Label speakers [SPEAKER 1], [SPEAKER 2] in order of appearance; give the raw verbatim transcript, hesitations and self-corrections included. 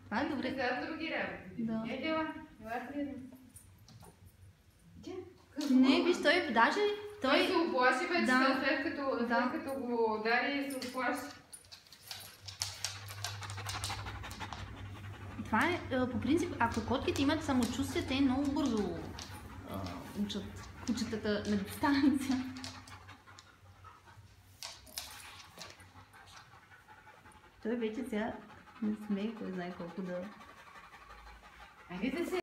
[SPEAKER 1] Това е добре.
[SPEAKER 2] За други работи.
[SPEAKER 1] Да.
[SPEAKER 2] Е, дела. Ела при
[SPEAKER 1] Не, виж, той даже...
[SPEAKER 2] Той се оплаши вече,
[SPEAKER 1] да.
[SPEAKER 2] след като,
[SPEAKER 1] да.
[SPEAKER 2] след като го удари, се оплаши.
[SPEAKER 1] Това е, по принцип, ако котките имат самочувствие, те много бързо а, учат кучетата на дистанция. Той вече сега не смее, кой знае колко да...
[SPEAKER 2] Ами да се